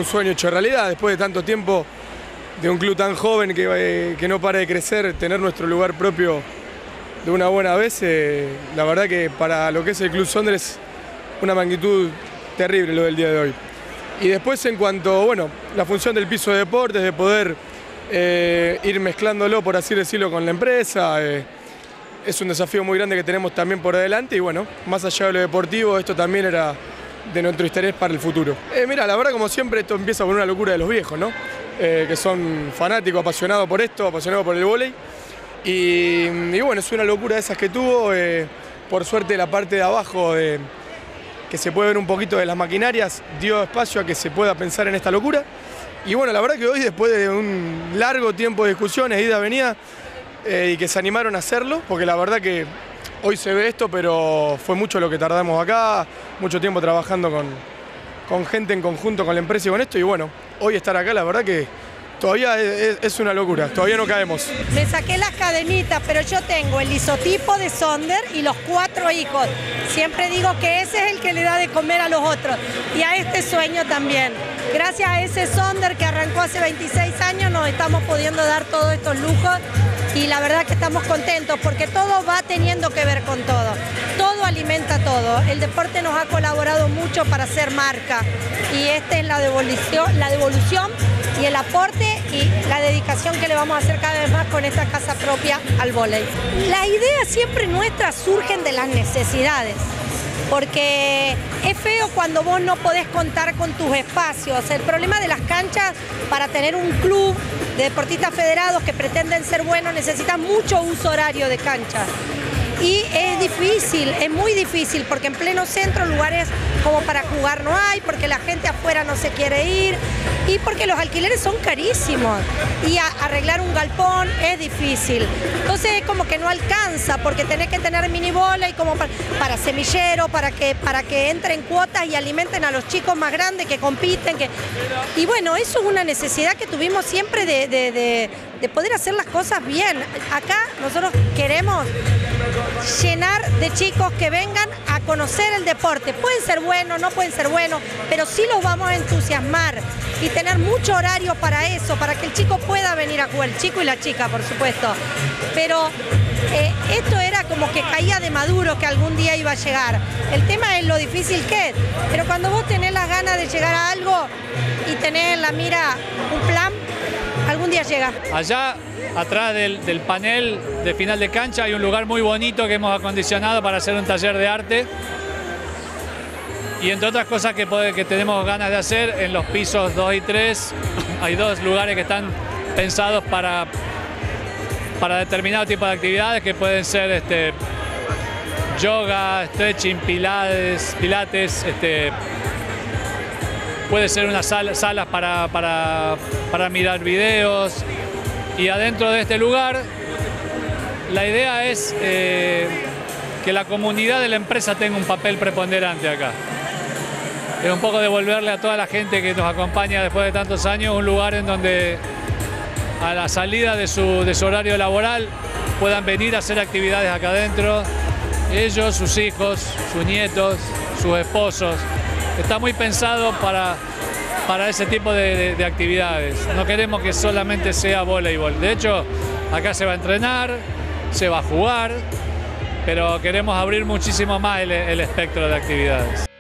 un sueño hecho realidad. Después de tanto tiempo de un club tan joven que no para de crecer, tener nuestro lugar propio de una buena vez, la verdad que para lo que es el Club Sonder es una magnitud terrible lo del día de hoy. Y después en cuanto, bueno, la función del piso de deportes, de poder ir mezclándolo, por así decirlo, con la empresa, es un desafío muy grande que tenemos también por delante y bueno, más allá de lo deportivo, esto también era de nuestro interés para el futuro. Mira, la verdad como siempre esto empieza por una locura de los viejos, ¿no? Que son fanáticos, apasionados por esto, apasionados por el vóley. Y bueno, es una locura de esas que tuvo, por suerte la parte de abajo que se puede ver un poquito de las maquinarias, dio espacio a que se pueda pensar en esta locura. Y bueno, la verdad que hoy, después de un largo tiempo de discusiones, ida, venida, y que se animaron a hacerlo, porque la verdad que hoy se ve esto, pero fue mucho lo que tardamos acá, mucho tiempo trabajando con gente en conjunto con la empresa y con esto, y bueno, hoy estar acá la verdad que todavía es una locura, todavía no caemos. Me saqué las cadenitas, pero yo tengo el isotipo de Sonder y los 4 hijos. Siempre digo que ese es el que le da de comer a los otros y a este sueño también. Gracias a ese Sonder que arrancó hace 26 años nos estamos pudiendo dar todos estos lujos y la verdad que estamos contentos porque todo va teniendo que ver con todo. Todo alimenta todo. El deporte nos ha colaborado mucho para hacer marca y esta es la devolución y el aporte y la dedicación que le vamos a hacer cada vez más con esta casa propia al vóley. Las ideas siempre nuestras surgen de las necesidades, porque es feo cuando vos no podés contar con tus espacios. El problema de las canchas, para tener un club de deportistas federados que pretenden ser buenos, necesitan mucho uso horario de canchas. Y es difícil, es muy difícil, porque en pleno centro lugares como para jugar no hay, porque la gente afuera no se quiere ir y porque los alquileres son carísimos y arreglar un galpón es difícil. Entonces es como que no alcanza, porque tenés que tener mini vóley como para semillero, para que entren cuotas y alimenten a los chicos más grandes que compiten. Y bueno, eso es una necesidad que tuvimos siempre de poder hacer las cosas bien. Acá nosotros queremos llenar de chicos que vengan a conocer el deporte. Pueden ser buenos, no pueden ser buenos, pero sí los vamos a entusiasmar y tener mucho horario para eso, para que el chico pueda venir a jugar, el chico y la chica, por supuesto. Pero esto era como que caía de maduro que algún día iba a llegar. El tema es lo difícil que es, pero cuando vos tenés las ganas de llegar a algo y tenés en la mira un plan, algún día llega. Allá, atrás del panel de final de cancha, hay un lugar muy bonito que hemos acondicionado para hacer un taller de arte. Y entre otras cosas que tenemos ganas de hacer, en los pisos 2 y 3, hay 2 lugares que están pensados para determinado tipo de actividades que pueden ser yoga, stretching, pilates, puede ser unas salas para mirar videos. Y adentro de este lugar, la idea es que la comunidad de la empresa tenga un papel preponderante acá. Es un poco devolverle a toda la gente que nos acompaña después de tantos años un lugar en donde a la salida de su horario laboral puedan venir a hacer actividades acá adentro. Ellos, sus hijos, sus nietos, sus esposos. Está muy pensado para ese tipo de actividades. No queremos que solamente sea voleibol. De hecho, acá se va a entrenar, se va a jugar, pero queremos abrir muchísimo más el espectro de actividades.